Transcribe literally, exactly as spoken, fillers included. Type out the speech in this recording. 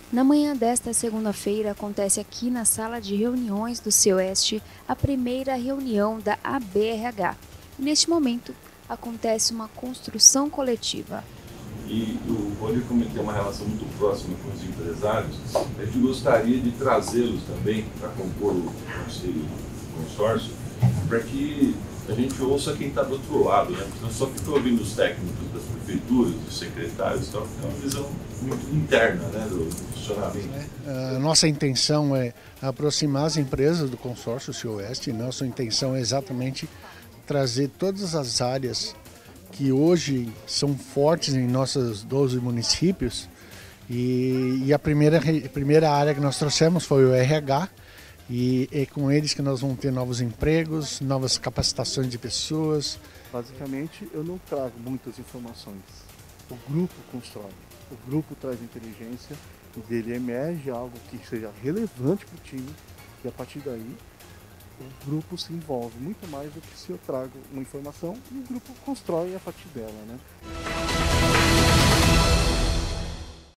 Na manhã desta segunda-feira, acontece aqui na sala de reuniões do CEOeste a primeira reunião da A B R H. E neste momento, acontece uma construção coletiva. E o Rony, como tem uma relação muito próxima com os empresários, a gente gostaria de trazê-los também para compor o conselho do consórcio, para que a gente ouça quem está do outro lado, né? Porque nós só ficamos ouvindo os técnicos das prefeituras, dos secretários, então é uma visão muito interna, né, do, do funcionamento. A nossa intenção é aproximar as empresas do consórcio CEOeste. Nossa intenção é exatamente trazer todas as áreas que hoje são fortes em nossos doze municípios. E, e a primeira, primeira área que nós trouxemos foi o R H. E é com eles que nós vamos ter novos empregos, novas capacitações de pessoas. Basicamente, eu não trago muitas informações. O grupo constrói, o grupo traz inteligência, e dele emerge algo que seja relevante para o time, e a partir daí o grupo se envolve muito mais do que se eu trago uma informação e o grupo constrói a partir dela, né?